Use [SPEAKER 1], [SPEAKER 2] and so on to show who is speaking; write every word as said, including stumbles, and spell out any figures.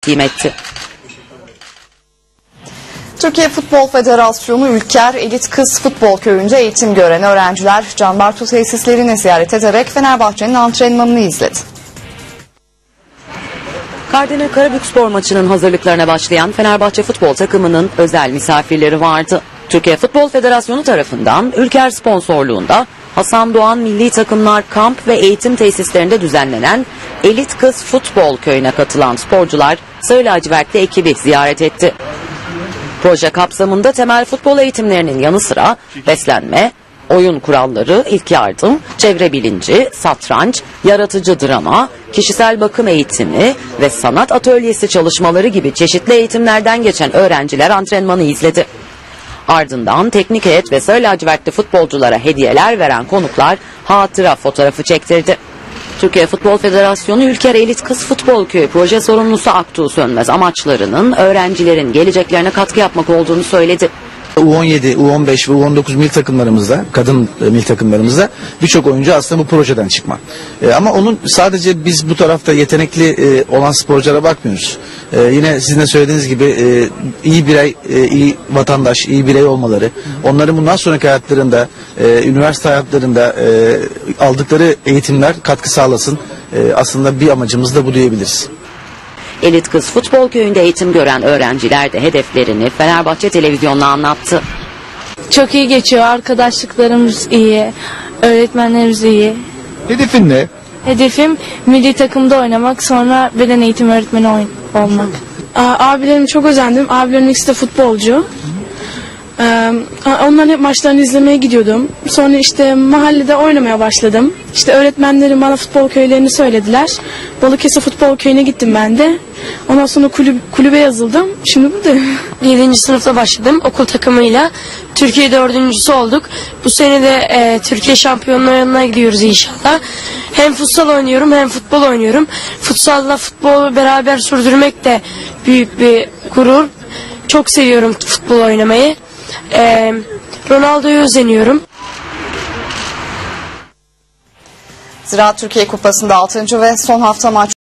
[SPEAKER 1] takdim etti.
[SPEAKER 2] Türkiye Futbol Federasyonu Ülker Elit Kız Futbol Köyü'nde eğitim gören öğrenciler Can Bartu tesislerini ziyaret ederek Fenerbahçe'nin antrenmanını izledi.
[SPEAKER 1] Kardinal Karabükspor maçının hazırlıklarına başlayan Fenerbahçe futbol takımının özel misafirleri vardı. Türkiye Futbol Federasyonu tarafından Ülker sponsorluğunda Hasan Doğan Milli Takımlar Kamp ve Eğitim Tesislerinde düzenlenen Elit Kız Futbol Köyü'ne katılan sporcular Sarı Lacivertli ekibi ziyaret etti. Proje kapsamında temel futbol eğitimlerinin yanı sıra beslenme, oyun kuralları, ilk yardım, çevre bilinci, satranç, yaratıcı drama, kişisel bakım eğitimi ve sanat atölyesi çalışmaları gibi çeşitli eğitimlerden geçen öğrenciler antrenmanı izledi. Ardından teknik heyet ve sarı lacivertli futbolculara hediyeler veren konuklar hatıra fotoğrafı çektirdi. Türkiye Futbol Federasyonu Ülker Elit Kız Futbol Köyü proje sorumlusu Aktuğ Sönmez amaçlarının öğrencilerin geleceklerine katkı yapmak olduğunu söyledi.
[SPEAKER 3] U on yedi, U on beş ve U on dokuz milli takımlarımızda, kadın milli takımlarımızda birçok oyuncu aslında bu projeden çıkma. E, ama onun sadece biz bu tarafta yetenekli e, olan sporculara bakmıyoruz. E, yine sizin de söylediğiniz gibi e, iyi birey, e, iyi vatandaş, iyi birey olmaları, onların bundan sonraki hayatlarında, e, üniversite hayatlarında e, aldıkları eğitimler katkı sağlasın. E, aslında bir amacımız da bu diyebiliriz.
[SPEAKER 1] Elit Kız Futbol Köyü'nde eğitim gören öğrenciler de hedeflerini Fenerbahçe televizyonuna anlattı.
[SPEAKER 4] Çok iyi geçiyor, arkadaşlıklarımız iyi, öğretmenlerimiz iyi.
[SPEAKER 3] Hedefin ne?
[SPEAKER 4] Hedefim milli takımda oynamak, sonra beden eğitimi öğretmeni olmak.
[SPEAKER 5] Abilerimi çok özendim, abilerim ikisi de futbolcu. Ee, onların hep maçlarını izlemeye gidiyordum. Sonra işte mahallede oynamaya başladım. İşte öğretmenlerim bana futbol köylerini söylediler. Balıkesir Futbol Köyü'ne gittim ben de. Ondan sonra kulüp, kulübe yazıldım. Şimdi buradayım.
[SPEAKER 6] yedinci sınıfta başladım okul takımıyla. Türkiye dördüncüsü olduk. Bu sene de e, Türkiye şampiyonlarına gidiyoruz inşallah. Hem futsal oynuyorum hem futbol oynuyorum. Futsalla futbolu beraber sürdürmek de büyük bir gurur. Çok seviyorum futbol oynamayı. Ee, Ronaldo'yu özeniyorum.
[SPEAKER 2] Ziraat Türkiye Kupası'nda altıncı ve son hafta maç